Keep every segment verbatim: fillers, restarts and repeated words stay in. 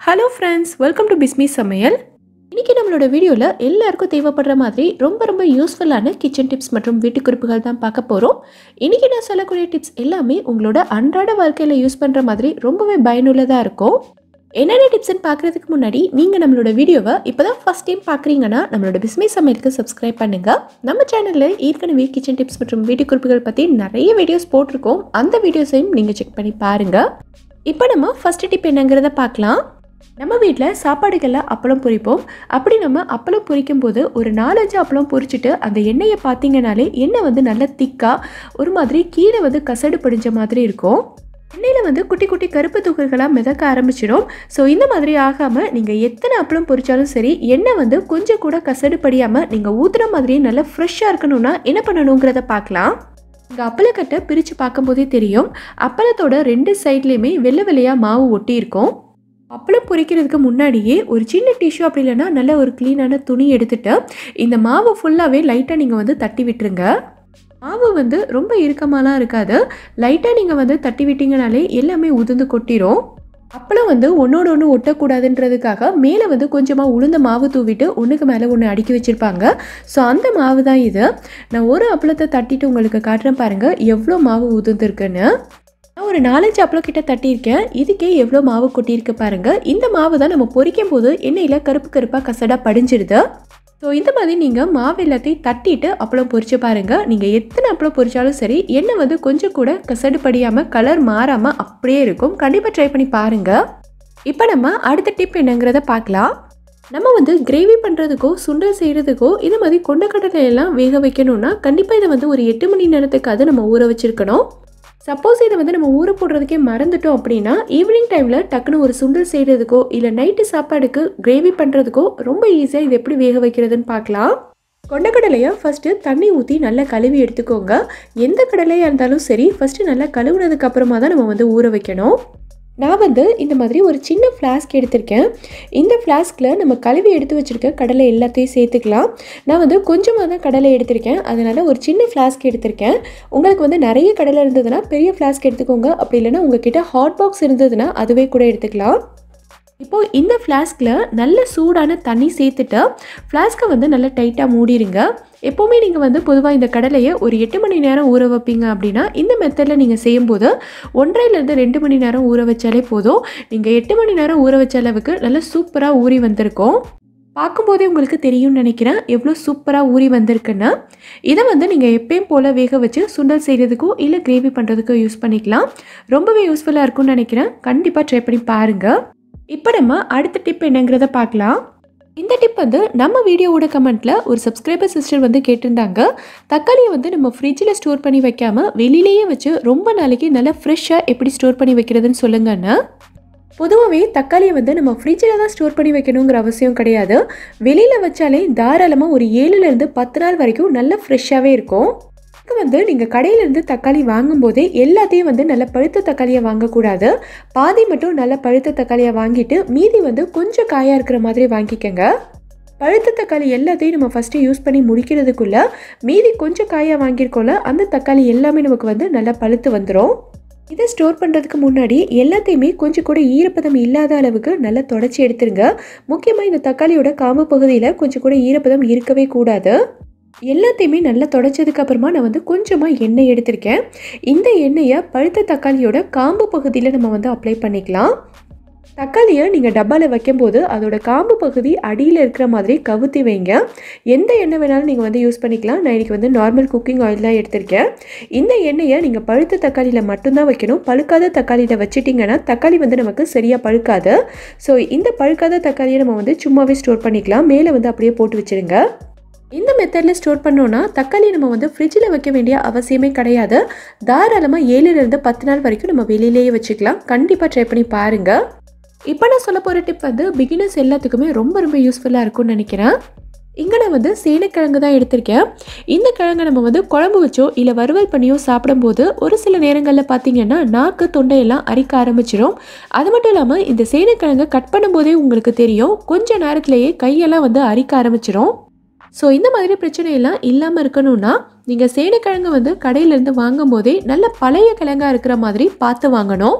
Hello friends, welcome to Bismi சமையல். இன்றைக்கி நம்மளோட வீடியோவில் எல்லாருக்கும் தேவைப்படுற மாதிரி ரொம்ப ரொம்ப யூஸ்ஃபுல்லான கிச்சன் டிப்ஸ் மற்றும் வீட்டு குறிப்புகள் தான் பார்க்க போகிறோம். இன்றைக்கி நான் சொல்லக்கூடிய டிப்ஸ் எல்லாமே உங்களோட அன்றாட வாழ்க்கையில் யூஸ் பண்ணுற மாதிரி ரொம்பவே பயனுள்ளதாக இருக்கும். என்னென்ன டிப்ஸ்ன்னு பார்க்குறதுக்கு முன்னாடி நீங்கள் நம்மளோட வீடியோவை இப்போ தான் ஃபஸ்ட் டைம் பார்க்குறீங்கன்னா நம்மளோட பிஸ்மி சமையலுக்கு சப்ஸ்கிரைப் பண்ணுங்கள். நம்ம சேனலில் ஏற்கனவே கிச்சன் டிப்ஸ் மற்றும் வீட்டு குறிப்புகள் பற்றி நிறைய வீடியோஸ் போட்டிருக்கோம். அந்த வீடியோஸையும் நீங்கள் செக் பண்ணி பாருங்கள். இப்போ நம்ம ஃபஸ்ட்டு டிப் என்னங்கிறத பார்க்கலாம். நம்ம வீட்டில் சாப்பாடுகளில் அப்பளம் பொரிப்போம். அப்படி நம்ம அப்பளம் பொரிக்கும் போது ஒரு நாலஞ்சு அப்பளம் பொரிச்சிட்டு அந்த எண்ணெயை பார்த்தீங்கனாலே எண்ணெய் வந்து நல்லா திக்காக ஒரு மாதிரி கீழே வந்து கசடு படிஞ்ச மாதிரி இருக்கும். எண்ணெயில் வந்து குட்டி குட்டி கருப்பு துகள்களாக மிதக்க ஆரம்பிச்சிடும். ஸோ இந்த மாதிரி ஆகாமல் நீங்கள் எத்தனை அப்பளம் பொரிச்சாலும் சரி, எண்ணெய் வந்து கொஞ்சம் கூட கசடு படியாமல் நீங்கள் ஊற்றுன மாதிரியே நல்லா ஃப்ரெஷ்ஷாக இருக்கணும்னா என்ன பண்ணணுங்கிறத பார்க்கலாம். இங்கே அப்பளக்கட்டை பிரித்து பார்க்கும்போதே தெரியும், அப்பளத்தோட ரெண்டு சைட்லேயுமே வெள்ளை வெள்ளையாக மாவு ஒட்டி இருக்கும். அப்பளம் பொரிக்கிறதுக்கு முன்னாடியே ஒரு சின்ன டிஷ்யூ அப்படி இல்லைன்னா நல்ல ஒரு க்ளீனான துணி எடுத்துகிட்டு இந்த மாவை ஃபுல்லாகவே லைட்டாக நீங்கள் வந்து தட்டி விட்டுருங்க. மாவு வந்து ரொம்ப இறுக்கமாலாம் இருக்காது. லைட்டாக நீங்கள் வந்து தட்டி விட்டீங்கனாலே எல்லாமே உதிர்ந்து கொட்டிடும். அப்பளம் வந்து ஒன்றோட ஒன்று ஒட்டக்கூடாதுன்றதுக்காக மேலே வந்து கொஞ்சமாக உளுந்த மாவு தூவிட்டு ஒன்றுக்கு மேலே ஒன்று அடுக்கி வச்சுருப்பாங்க. ஸோ அந்த மாவு தான் இது. நான் ஒரு அப்பளத்தை தட்டிட்டு உங்களுக்கு காட்டுறேன் பாருங்கள் எவ்வளோ மாவு உதிர்ந்துருக்குன்னு. நான் ஒரு நாலஞ்சு அப்பளம் கிட்ட தட்டியிருக்கேன். இதுக்கே எவ்வளோ மாவு கொட்டியிருக்கு பாருங்கள். இந்த மாவு தான் நம்ம பொரிக்கும் போது எண்ணெயில் கருப்பு கருப்பாக கசடாக படிஞ்சிடுது. ஸோ இந்த மாதிரி நீங்கள் மாவு எல்லாத்தையும் தட்டிட்டு அப்பளம் பொரிச்சு பாருங்கள். நீங்கள் எத்தனை அப்பளம் பொரிச்சாலும் சரி, எண்ணெய் வந்து கொஞ்சம் கூட கசடு படியாமல் கலர் மாறாமல் அப்படியே இருக்கும். கண்டிப்பாக ட்ரை பண்ணி பாருங்கள். இப்போ நம்ம அடுத்த டிப் என்னங்கிறத பார்க்கலாம். நம்ம வந்து கிரேவி பண்ணுறதுக்கோ சுண்டல் செய்கிறதுக்கோ இது மாதிரி கொண்டக்கடலை எல்லாம் வேக வைக்கணும்னா கண்டிப்பாக இதை வந்து ஒரு எட்டு மணி நேரத்துக்காவது நம்ம ஊற வச்சுருக்கணும். சப்போஸ் இதை வந்து நம்ம ஊற போடுறதுக்கே மறந்துட்டோம் அப்படின்னா ஈவினிங் டைமில் டக்குன்னு ஒரு சுண்டல் செய்கிறதுக்கோ இல்லை நைட்டு சாப்பாடுக்கு கிரேவி பண்ணுறதுக்கோ ரொம்ப ஈஸியாக இது எப்படி வேக வைக்கிறதுன்னு பார்க்கலாம். கொண்டக்கடலையை ஃபஸ்ட்டு தண்ணி ஊற்றி நல்லா கழுவி எடுத்துக்கோங்க. எந்த கடலையாக இருந்தாலும் சரி, ஃபஸ்ட்டு நல்லா கழுவுனதுக்கு அப்புறமா தான் நம்ம வந்து ஊற வைக்கணும். நான் வந்து இந்த மாதிரி ஒரு சின்ன ஃப்ளாஸ்க் எடுத்திருக்கேன். இந்த ஃப்ளாஸ்கில் நம்ம கழுவி எடுத்து வச்சுருக்க கடலை எல்லாத்தையும் சேர்த்துக்கலாம். நான் வந்து கொஞ்சமாக தான் கடலை எடுத்திருக்கேன், அதனால் ஒரு சின்ன ஃப்ளாஸ்க் எடுத்திருக்கேன். உங்களுக்கு வந்து நிறைய கடலை இருந்ததுன்னா பெரிய ஃப்ளாஸ்க் எடுத்துக்கோங்க. அப்படி இல்லைன்னா உங்ககிட்ட ஹாட் பாக்ஸ் இருந்ததுன்னா அதுவே கூட எடுத்துக்கலாம். இப்போது இந்த ஃப்ளாஸ்கில் நல்ல சூடான தண்ணி சேர்த்துட்டு ஃப்ளாஸ்க்கை வந்து நல்லா டைட்டாக மூடிடுங்க. எப்போவுமே நீங்கள் வந்து பொதுவாக இந்த கடலையை ஒரு எட்டு மணி நேரம் ஊற வைப்பீங்க அப்படின்னா இந்த மெத்தடில் நீங்கள் செய்யும்போது ஒன்றரைலேருந்து ரெண்டு மணி நேரம் ஊற வச்சாலே போதும். நீங்கள் எட்டு மணி நேரம் ஊற வச்ச அளவுக்கு நல்லா சூப்பராக ஊறி வந்திருக்கும். பார்க்கும்போதே உங்களுக்கு தெரியும்னு நினைக்கிறேன் எவ்வளோ சூப்பராக ஊறி வந்திருக்குன்னு. இதை வந்து நீங்கள் எப்பயும் போல் வேக வச்சு சுண்டல் செய்கிறதுக்கோ இல்லை கிரேவி பண்ணுறதுக்கோ யூஸ் பண்ணிக்கலாம். ரொம்பவே யூஸ்ஃபுல்லாக இருக்கும்னு நினைக்கிறேன். கண்டிப்பாக ட்ரை பண்ணி பாருங்கள். இப்போ நம்ம அடுத்த டிப் என்னங்கிறத பார்க்கலாம். இந்த டிப் வந்து நம்ம வீடியோவோட கமெண்ட்டில் ஒரு சப்ஸ்கிரைபர் சிஸ்டர் வந்து கேட்டிருந்தாங்க. தக்காளியை வந்து நம்ம ஃப்ரிட்ஜில் ஸ்டோர் பண்ணி வைக்காமல் வெளியிலேயே வச்சு ரொம்ப நாளைக்கு நல்லா ஃப்ரெஷ்ஷாக எப்படி ஸ்டோர் பண்ணி வைக்கிறதுன்னு சொல்லுங்கன்னு. பொதுவாகவே தக்காளியை வந்து நம்ம ஃப்ரிட்ஜில் தான் ஸ்டோர் பண்ணி வைக்கணுங்கிற அவசியம் கிடையாது. வெளியில் வச்சாலே தாராளமாக ஒரு ஏழுலேருந்து பத்து நாள் வரைக்கும் நல்லா ஃப்ரெஷ்ஷாகவே இருக்கும். வந்து நீங்கள் கடையிலேருந்து தக்காளி வாங்கும்போதே எல்லாத்தையும் வந்து நல்ல பழுத்த தக்காளியை வாங்கக்கூடாது. பாதி மட்டும் நல்ல பழுத்த தக்காளியை வாங்கிட்டு மீதி வந்து கொஞ்சம் காயாக இருக்கிற மாதிரி வாங்கிக்கோங்க. பழுத்த தக்காளி எல்லாத்தையும் நம்ம ஃபஸ்ட்டு யூஸ் பண்ணி முடிக்கிறதுக்குள்ளே மீதி கொஞ்சம் காயாக வாங்கியிருக்கோம்ல அந்த தக்காளி எல்லாமே நமக்கு வந்து நல்லா பழுத்து வந்துடும். இதை ஸ்டோர் பண்ணுறதுக்கு முன்னாடி எல்லாத்தையுமே கொஞ்சம் கூட ஈரப்பதம் இல்லாத அளவுக்கு நல்லா தொடச்சி எடுத்துருங்க. முக்கியமாக இந்த தக்காளியோட காம்பு பகுதியில் கொஞ்சம் கூட ஈரப்பதம் இருக்கவே கூடாது. எல்லாத்தையுமே நல்லா தொடச்சதுக்கு அப்புறமா நான் வந்து கொஞ்சமாக எண்ணெய் எடுத்திருக்கேன். இந்த எண்ணெயை பழுத்த தக்காளியோட காம்பு பகுதியில் நம்ம வந்து அப்ளை பண்ணிக்கலாம். தக்காளியை நீங்கள் டப்பாவில் வைக்கும்போது அதோட காம்பு பகுதி அடியில் இருக்கிற மாதிரி கவுத்தி வைங்க. எந்த எண்ணெய் வேணாலும் நீங்கள் வந்து யூஸ் பண்ணிக்கலாம். நான் இன்றைக்கி வந்து நார்மல் குக்கிங் ஆயில் தான் எடுத்திருக்கேன். இந்த எண்ணெயை நீங்கள் பழுத்த தக்காளியில் மட்டும்தான் வைக்கணும். பழுக்காத தக்காளியில் வச்சிட்டிங்கன்னா தக்காளி வந்து நமக்கு சரியாக பழுக்காது. ஸோ இந்த பழுக்காத தக்காளியை நம்ம வந்து சும்மாவே ஸ்டோர் பண்ணிக்கலாம். மேலே வந்து அப்படியே போட்டு வச்சுருங்க. இந்த மெத்தடில் ஸ்டோர் பண்ணோன்னா தக்காளி நம்ம வந்து ஃப்ரிட்ஜில் வைக்க வேண்டிய அவசியமே கிடையாது. தாராளமாக ஏழுலேருந்து பத்து நாள் வரைக்கும் நம்ம வெளியிலேயே வச்சுக்கலாம். கண்டிப்பாக ட்ரை பண்ணி பாருங்கள். இப்போ நான் சொல்ல போகிற டிப் வந்து பிகினர்ஸ் எல்லாத்துக்குமே ரொம்ப ரொம்ப யூஸ்ஃபுல்லாக இருக்கும்னு நினைக்கிறேன். இங்கே நான் வந்து சேனைக்கிழங்கு தான் எடுத்திருக்கேன். இந்த கிழங்கை நம்ம வந்து குழம்பு வச்சோ இல்லை வறுவல் பண்ணியோ சாப்பிடும்போது ஒரு சில நேரங்களில் பார்த்திங்கன்னா நாக்கு தொண்டையெல்லாம் அரிக்க ஆரம்பிச்சிடும். அது மட்டும் இல்லாமல் இந்த சேனைக்கிழங்கை கட் பண்ணும்போதே உங்களுக்கு தெரியும் கொஞ்சம் நேரத்திலேயே கையெல்லாம் வந்து அரிக்க ஆரம்பிச்சிடும். ஸோ இந்த மாதிரி பிரச்சனையெல்லாம் இல்லாமல் இருக்கணும்னா நீங்கள் சேனைக்கிழங்கு வந்து கடையிலேருந்து வாங்கும் போதே நல்ல பழைய கிழங்காக இருக்கிற மாதிரி பார்த்து வாங்கணும்.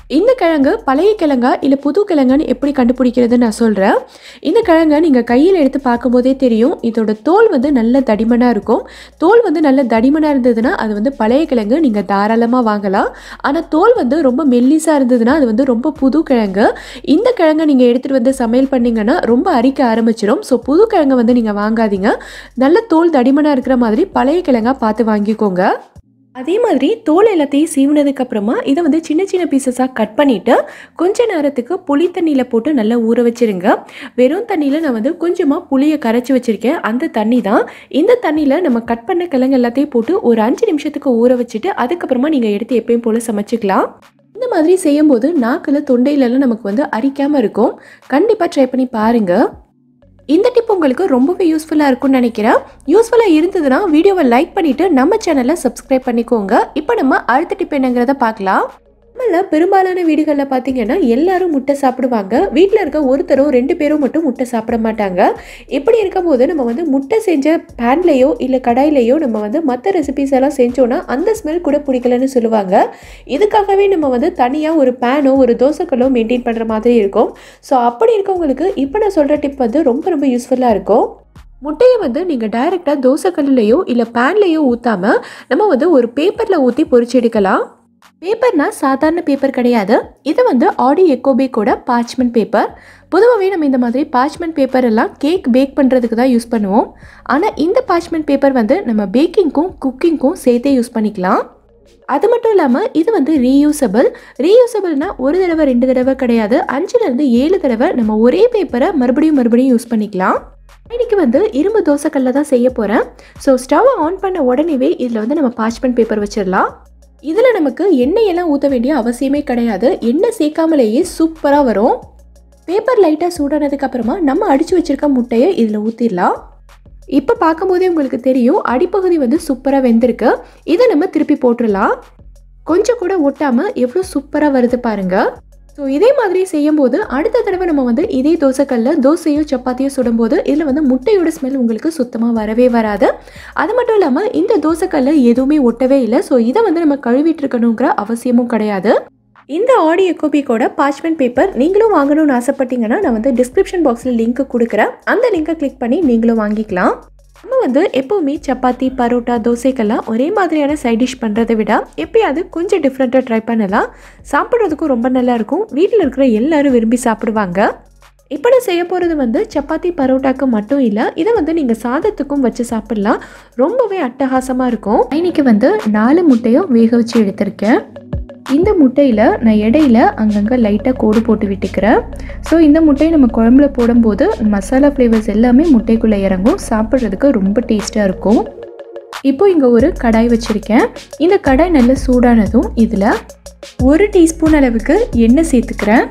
இந்த கிழங்கு பழைய கிழங்கா இல்லை புது கிழங்குன்னு எப்படி கண்டுபிடிக்கிறதுன்னு நான் சொல்கிறேன். இந்த கிழங்கை நீங்கள் கையில் எடுத்து பார்க்கும்போதே தெரியும், இதோட தோல் வந்து நல்ல தடிமனாக இருக்கும். தோல் வந்து நல்ல தடிமனாக இருந்ததுன்னா அது வந்து பழைய கிழங்கு, நீங்கள் தாராளமாக வாங்கலாம். ஆனால் தோல் வந்து ரொம்ப மெல்லிஸாக இருந்ததுன்னா அது வந்து ரொம்ப புது கிழங்கு. இந்த கிழங்கை நீங்கள் எடுத்துகிட்டு வந்து சமையல் பண்ணிங்கன்னா ரொம்ப அரிக்க ஆரம்பிச்சிடும். ஸோ புது கிழங்கை வந்து நீங்கள் வாங்காதீங்க. நல்ல தோல் தடிமனாக இருக்கிற மாதிரி பழைய கிழங்கா பார்த்து வாங்கிக்கோங்க. அதே மாதிரி தோல் எல்லாத்தையும் சீவுனதுக்கப்புறமா இதை வந்து சின்ன சின்ன பீசஸாக கட் பண்ணிவிட்டு கொஞ்ச நேரத்துக்கு புளி தண்ணியில் போட்டு நல்லா ஊற வச்சுருங்க. வெறும் தண்ணியில் நான் வந்து கொஞ்சமாக புளியை கரைச்சி வச்சுருக்கேன். அந்த தண்ணி தான். இந்த தண்ணியில் நம்ம கட் பண்ண கிழங்கு எல்லாத்தையும் போட்டு ஒரு அஞ்சு நிமிஷத்துக்கு ஊற வச்சுட்டு அதுக்கப்புறமா நீங்கள் எடுத்து எப்பயும் போல் சமைச்சிக்கலாம். இந்த மாதிரி செய்யும்போது நாக்கில் தொண்டையிலலாம் நமக்கு வந்து அரிக்காமல் இருக்கும். கண்டிப்பாக ட்ரை பண்ணி பாருங்கள். இந்த டிப் உங்களுக்கு ரொம்பவே யூஸ்ஃபுல்லாக இருக்கும்னு நினைக்கிறேன். யூஸ்ஃபுல்லாக இருந்ததுன்னா வீடியோவை லைக் பண்ணிவிட்டு நம்ம சேனலை சப்ஸ்கிரைப் பண்ணிக்கோங்க. இப்போ நம்ம அடுத்த டிப் என்னங்கிறத பார்க்கலாம். நம்மள பெரும்பாலான வீடுகளில் பார்த்தீங்கன்னா எல்லாரும் முட்டை சாப்பிடுவாங்க. வீட்டில் இருக்க ஒருத்தரும் ரெண்டு பேரும் மட்டும் முட்டை சாப்பிட மாட்டாங்க. இப்படி இருக்கும்போது நம்ம வந்து முட்டை செஞ்ச பேன்லேயோ இல்லை கடாயிலையோ நம்ம வந்து மற்ற ரெசிபிஸ் எல்லாம் செஞ்சோன்னா அந்த ஸ்மெல் கூட பிடிக்கலன்னு சொல்லுவாங்க. இதுக்காகவே நம்ம வந்து தனியாக ஒரு பேனோ ஒரு தோசைக்கல்லோ மெயின்டைன் பண்ணுற மாதிரி இருக்கும். ஸோ அப்படி இருக்கவங்களுக்கு இப்போ நான் சொல்கிற டிப் வந்து ரொம்ப ரொம்ப யூஸ்ஃபுல்லாக இருக்கும். முட்டையை வந்து நீங்கள் டைரெக்டாக தோசைக்கல்லையோ இல்லை பேன்லேயோ ஊற்றாமல் நம்ம வந்து ஒரு பேப்பரில் ஊற்றி பொரிச்சு எடுக்கலாம். பேப்பர்னா சாதாரண பேப்பர் கிடையாது. இது வந்து ஆடி எக்கோபேக்கோட பார்ச்மெண்ட் பேப்பர். பொதுவாகவே நம்ம இந்த மாதிரி பார்ச்மெண்ட் பேப்பர் எல்லாம் கேக் பேக் பண்ணுறதுக்கு தான் யூஸ் பண்ணுவோம். ஆனால் இந்த பார்ச்மெண்ட் பேப்பர் வந்து நம்ம பேக்கிங்க்கும் குக்கிங்க்கும் சேர்த்தே யூஸ் பண்ணிக்கலாம். அது மட்டும் இல்லாமல் இது வந்து ரீயூசபிள். ரீயூசபிள்னால் ஒரு தடவை ரெண்டு தடவை கிடையாது, அஞ்சுலேருந்து ஏழு தடவை நம்ம ஒரே பேப்பரை மறுபடியும் மறுபடியும் யூஸ் பண்ணிக்கலாம். இன்றைக்கி வந்து இரும்பு தோசைக்கல்ல தான் செய்ய போகிறேன். ஸோ ஸ்டவ்வை ஆன் பண்ண உடனேவே இதில் வந்து நம்ம பார்ச்மெண்ட் பேப்பர் வச்சிடலாம். இதில் நமக்கு எண்ணெயெல்லாம் ஊற்ற வேண்டிய அவசியமே கிடையாது. எண்ணெய் சேர்க்காமலேயே சூப்பராக வரும். பேப்பர் லைட்டாக சூடானதுக்கப்புறமா நம்ம அடித்து வச்சுருக்க முட்டையை இதில் ஊற்றிடலாம். இப்போ பார்க்கும்போதே உங்களுக்கு தெரியும் அடிப்பகுதி வந்து சூப்பராக வெந்திருக்கு. இதை நம்ம திருப்பி போட்டுடலாம். கொஞ்சம் கூட ஒட்டாமல் எவ்வளோ சூப்பராக வருது பாருங்கள். ஸோ இதே மாதிரி செய்யும்போது அடுத்த தடவை நம்ம வந்து இதே தோசைக்கல்ல தோசையோ சப்பாத்தியோ சுடும்போது இதில் வந்து முட்டையோட ஸ்மெல் உங்களுக்கு சுத்தமாக வரவே வராது. அது மட்டும் இல்லாமல் இந்த தோசைக்கல்ல எதுவுமே ஒட்டவே இல்லை. ஸோ இதை வந்து நம்ம கழுவிட்டு இருக்கணுங்கிற அவசியமும் கிடையாது. இந்த ஆடி எக்கோபிக்கோட பார்ச்மெண்ட் பேப்பர் நீங்களும் வாங்கணும்னு ஆசைப்பட்டீங்கன்னா நான் வந்து டிஸ்கிரிப்ஷன் பாக்ஸில் லிங்க் கொடுக்குறேன். அந்த லிங்கை கிளிக் பண்ணி நீங்களும் வாங்கிக்கலாம். நம்ம வந்து எப்போவுமே சப்பாத்தி பரோட்டா தோசைக்கெல்லாம் ஒரே மாதிரியான சைட் டிஷ் பண்ணுறதை விட எப்பயாவது கொஞ்சம் டிஃப்ரெண்ட்டாக ட்ரை பண்ணலாம். சாப்பிட்றதுக்கும் ரொம்ப நல்லாயிருக்கும். வீட்டில் இருக்கிற எல்லோரும் விரும்பி சாப்பிடுவாங்க. இப்போ நான் செய்ய போகிறது வந்து சப்பாத்தி பரோட்டாக்கு மட்டும் இல்லை, இதை வந்து நீங்கள் சாதத்துக்கும் வச்சு சாப்பிட்லாம். ரொம்பவே அட்டகாசமாக இருக்கும். இன்றைக்கி வந்து நாலு முட்டையும் வேக வச்சு எடுத்திருக்கேன். இந்த முட்டையில் நான் இடையில அங்கங்கே லைட்டாக கோடு போட்டு விட்டுக்கிறேன். ஸோ இந்த முட்டையை நம்ம குழம்புல போடும்போது மசாலா ஃப்ளேவர்ஸ் எல்லாமே முட்டைக்குள்ளே இறங்கும். சாப்பிட்றதுக்கு ரொம்ப டேஸ்ட்டாக இருக்கும். இப்போ இங்கே ஒரு கடாய் வச்சுருக்கேன். இந்த கடாய் நல்லா சூடானதும் இதில் ஒரு டீஸ்பூன் அளவுக்கு எண்ணெய் சேர்த்துக்கிறேன்.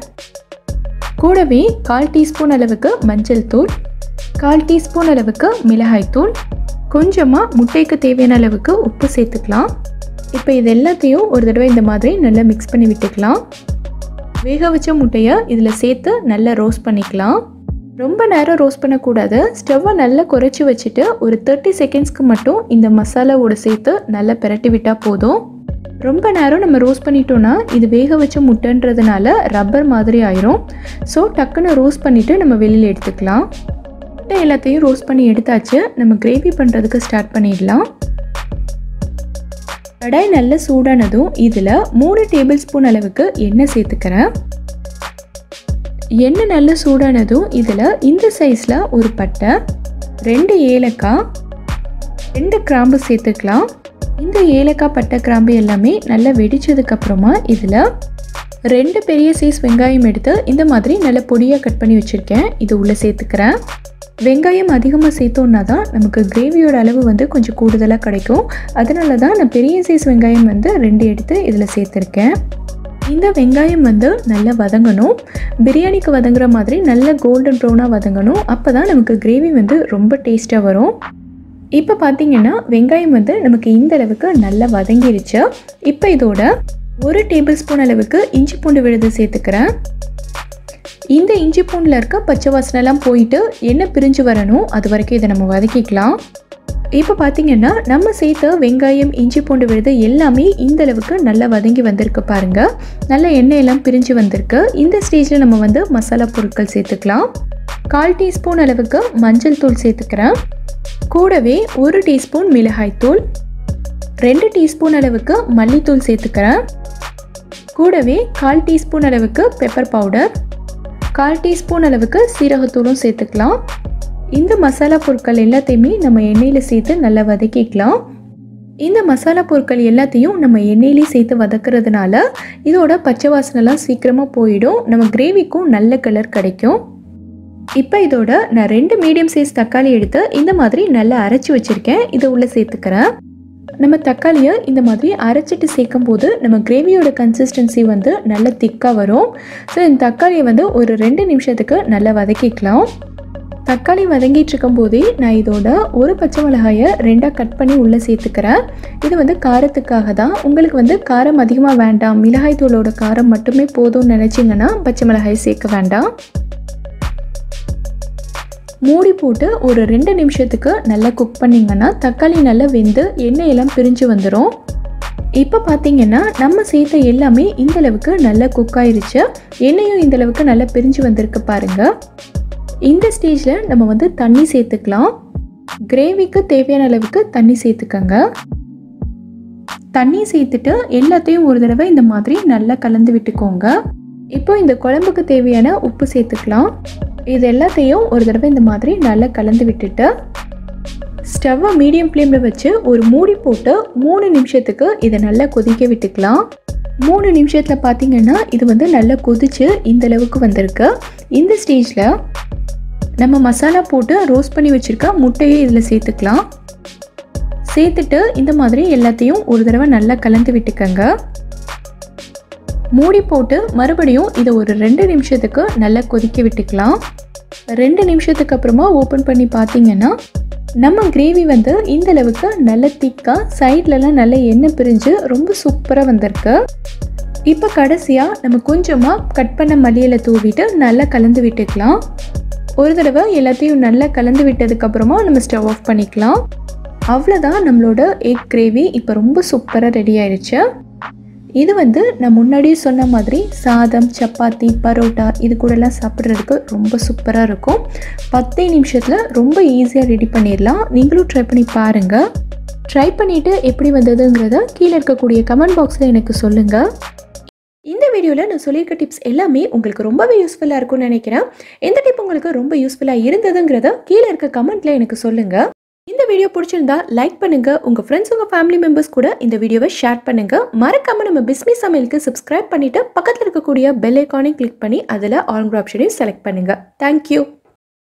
கூடவே கால் டீஸ்பூன் அளவுக்கு மஞ்சள் தூள், கால் டீஸ்பூன் அளவுக்கு மிளகாய் தூள், கொஞ்சமாக முட்டைக்கு தேவையான அளவுக்கு உப்பு சேர்த்துக்கலாம். இப்போ இது எல்லாத்தையும் ஒரு தடவை இந்த மாதிரி நல்லா மிக்ஸ் பண்ணி விட்டுக்கலாம். வேக வச்ச முட்டையை இதில் சேர்த்து நல்லா ரோஸ்ட் பண்ணிக்கலாம். ரொம்ப நேரம் ரோஸ்ட் பண்ணக்கூடாது. ஸ்டவ்வை நல்லா குறைச்சி வச்சுட்டு ஒரு தேர்ட்டி செகண்ட்ஸ்க்கு மட்டும் இந்த மசாலாவோட சேர்த்து நல்லா பிரட்டி விட்டால் போதும். ரொம்ப நேரம் நம்ம ரோஸ்ட் பண்ணிட்டோன்னா இது வேக வச்ச முட்டைன்றதுனால ரப்பர் மாதிரி ஆயிரும். ஸோ டக்குன்னு ரோஸ்ட் பண்ணிவிட்டு நம்ம வெளியில் எடுத்துக்கலாம். முட்டை எல்லாத்தையும் ரோஸ்ட் பண்ணி எடுத்தாச்சு. நம்ம கிரேவி பண்ணுறதுக்கு ஸ்டார்ட் பண்ணிடலாம். கடாய் நல்ல சூடானதும் இதில் மூணு டேபிள் ஸ்பூன் அளவுக்கு எண்ணெய் சேர்த்துக்கிறேன். எண்ணெய் நல்ல சூடானதும் இதில் இந்த சைஸில் ஒரு பட்டை, ரெண்டு ஏலக்காய், ரெண்டு கிராம்பு சேர்த்துக்கலாம். இந்த ஏலக்காய் பட்டை கிராம்பு எல்லாமே நல்லா வெடித்ததுக்கப்புறமா இதில் ரெண்டு பெரிய சைஸ் வெங்காயம் எடுத்து இந்த மாதிரி நல்ல பொடியாக கட் பண்ணி வச்சுருக்கேன். இது உள்ளே சேர்த்துக்கிறேன். வெங்காயம் அதிகமாக சேர்த்தோன்னா தான் நமக்கு கிரேவியோட அளவு வந்து கொஞ்சம் கூடுதலாக கிடைக்கும். அதனால தான் நான் பெரிய சைஸ் வெங்காயம் வந்து ரெண்டு எடுத்து இதில் சேர்த்துருக்கேன். இந்த வெங்காயம் வந்து நல்லா வதங்கணும். பிரியாணிக்கு வதங்குற மாதிரி நல்ல கோல்டன் ப்ரௌனாக வதங்கணும். அப்போ தான் நமக்கு கிரேவி வந்து ரொம்ப டேஸ்ட்டாக வரும். இப்போ பார்த்திங்கன்னா வெங்காயம் வந்து நமக்கு இந்த அளவுக்கு நல்லா வதங்கிடுச்சு. இப்போ இதோட ஒரு டேபிள் ஸ்பூன் அளவுக்கு இஞ்சி பூண்டு விழுது சேர்த்துக்கிறேன். இந்த இஞ்சி பூண்டில் இருக்க பச்சை வாசனைலாம் போயிட்டு எண்ணெய் பிரிஞ்சு வரணும். அது வரைக்கும் இதை நம்ம வதக்கிக்கலாம். இப்போ பார்த்தீங்கன்னா நம்ம சேர்த்த வெங்காயம், இஞ்சி பூண்டு விழுது எல்லாமே இந்த அளவுக்கு நல்லா வதங்கி வந்திருக்கு பாருங்கள். நல்ல எண்ணெயெல்லாம் பிரிஞ்சு வந்திருக்கு. இந்த ஸ்டேஜில் நம்ம வந்து மசாலா பொருட்கள் சேர்த்துக்கலாம். கால் டீஸ்பூன் அளவுக்கு மஞ்சள் தூள் சேர்த்துக்கிறேன். கூடவே ஒரு டீஸ்பூன் மிளகாய் தூள், ரெண்டு டீஸ்பூன் அளவுக்கு மல்லித்தூள் சேர்த்துக்கிறேன். கூடவே கால் டீஸ்பூன் அளவுக்கு பெப்பர் பவுடர், கால் டீஸ்பூன் அளவுக்கு சீரகத்தூளும் சேர்த்துக்கலாம். இந்த மசாலா பொருட்கள் எல்லாத்தையுமே நம்ம எண்ணெயில் சேர்த்து நல்லா வதக்கிக்கலாம். இந்த மசாலா பொருட்கள் எல்லாத்தையும் நம்ம எண்ணெயிலே சேர்த்து வதக்கிறதுனால இதோட பச்சை வாசனைலாம் சீக்கிரமாக போயிடும். நம்ம கிரேவிக்கும் நல்ல கலர் கிடைக்கும். இப்போ இதோட நான் ரெண்டு மீடியம் சைஸ் தக்காளி எடுத்து இந்த மாதிரி நல்லா அரைச்சி வச்சுருக்கேன். இதை உள்ளே சேர்த்துக்கிறேன். நம்ம தக்காளியை இந்த மாதிரி அரைச்சிட்டு சேர்க்கும் போது நம்ம கிரேவியோட கன்சிஸ்டன்சி வந்து நல்ல திக்காக வரும். ஸோ இந்த தக்காளியை வந்து ஒரு ரெண்டு நிமிஷத்துக்கு நல்லா வதக்கிக்கலாம். தக்காளி வதங்கிட்டு இருக்கும் போதே நான் இதோட ஒரு பச்சை மிளகாயை ரெண்டாக கட் பண்ணி உள்ளே சேர்த்துக்கிறேன். இது வந்து காரத்துக்காக தான். உங்களுக்கு வந்து காரம் அதிகமாக வேண்டாம், மிளகாய் தூளோட காரம் மட்டுமே போதும்னு நினச்சிங்கன்னா பச்சை மிளகாய் சேர்க்க வேண்டாம். மூடி போட்டு ஒரு ரெண்டு நிமிஷத்துக்கு நல்லா குக் பண்ணிங்கன்னா தக்காளி நல்லா வெந்து எண்ணெயெல்லாம் பிரிஞ்சு வந்துடும். இப்போ பார்த்தீங்கன்னா நம்ம சேர்த்த எல்லாமே இந்தளவுக்கு நல்லா குக் ஆயிடுச்சு. எண்ணெயும் இந்தளவுக்கு நல்லா பிரிஞ்சு வந்திருக்கு பாருங்கள். இந்த ஸ்டேஜில் நம்ம வந்து தண்ணி சேர்த்துக்கலாம். கிரேவிக்கு தேவையான அளவுக்கு தண்ணி சேர்த்துக்கங்க. தண்ணி சேர்த்துட்டு எல்லாத்தையும் ஒரு தடவை இந்த மாதிரி நல்லா கலந்து விட்டுக்கோங்க. இப்போ இந்த குழம்புக்கு தேவையான உப்பு சேர்த்துக்கலாம். இது எல்லாத்தையும் ஒரு தடவை இந்த மாதிரி நல்லா கலந்து விட்டுட்டு ஸ்டவ்வை மீடியம் ஃப்ளேமில் வச்சு ஒரு மூடி போட்டு மூணு நிமிஷத்துக்கு இதை நல்லா கொதிக்க விட்டுக்கலாம். மூணு நிமிஷத்தில் பார்த்தீங்கன்னா இது வந்து நல்லா கொதிச்சு இந்த அளவுக்கு வந்திருக்கு. இந்த ஸ்டேஜில் நம்ம மசாலா போட்டு ரோஸ்ட் பண்ணி வச்சுருக்க முட்டையை இதில் சேர்த்துக்கலாம். சேர்த்துட்டு இந்த மாதிரி எல்லாத்தையும் ஒரு தடவை நல்லா கலந்து விட்டுக்கங்க. மூடி போட்டு மறுபடியும் இதை ஒரு ரெண்டு நிமிஷத்துக்கு நல்லா கொதிக்க விட்டுக்கலாம். ரெண்டு நிமிஷத்துக்கு அப்புறமா ஓப்பன் பண்ணி பார்த்தீங்கன்னா நம்ம கிரேவி வந்து இந்த அளவுக்கு நல்ல திக்காக சைட்லலாம் நல்ல எண்ணெய் பிரிஞ்சு ரொம்ப சூப்பராக வந்திருக்கு. இப்போ கடைசியாக நம்ம கொஞ்சமாக கட் பண்ண மல்லியில தூவிட்டு நல்லா கலந்து விட்டுக்கலாம். ஒரு தடவை எல்லாத்தையும் நல்லா கலந்து விட்டதுக்கப்புறமா நம்ம ஸ்டவ் ஆஃப் பண்ணிக்கலாம். அவ்வளோதான், நம்மளோட எக் கிரேவி இப்போ ரொம்ப சூப்பராக ரெடி ஆயிடுச்சு. இது வந்து நான் முன்னாடியே சொன்ன மாதிரி சாதம், சப்பாத்தி, பரோட்டா இது கூடலாம் சாப்பிட்றதுக்கு ரொம்ப சூப்பராக இருக்கும். பத்தே நிமிஷத்தில் ரொம்ப ஈஸியாக ரெடி பண்ணிடலாம். நீங்களும் ட்ரை பண்ணி பாருங்கள். ட்ரை பண்ணிவிட்டு எப்படி வந்ததுங்கிறத கீழே இருக்கக்கூடிய கமெண்ட் பாக்ஸில் எனக்கு சொல்லுங்கள். இந்த வீடியோவில் நான் சொல்லியிருக்க டிப்ஸ் எல்லாமே உங்களுக்கு ரொம்பவே யூஸ்ஃபுல்லாக இருக்கும்னு நினைக்கிறேன். எந்த டிப் உங்களுக்கு ரொம்ப யூஸ்ஃபுல்லாக இருந்ததுங்கிறத கீழே இருக்க கமெண்ட்டில் எனக்கு சொல்லுங்கள். இந்த வீடியோ பிடிச்சிருந்தா லைக் பண்ணுங்கள். உங்கள் ஃப்ரெண்ட்ஸ், உங்கள் ஃபேமிலி மெம்பர்ஸ் கூட இந்த வீடியோவை ஷேர் பண்ணுங்கள். மறக்காமல் நம்ம பிஸ்மி சமையலுக்கு சப்ஸ்கிரைப் பண்ணிவிட்டு பக்கத்தில் இருக்கக்கூடிய பெல் ஐக்கானையும் கிளிக் பண்ணி அதில் ஆல் ஆப்ஷனையும் செலக்ட் பண்ணுங்கள். தேங்க்யூ.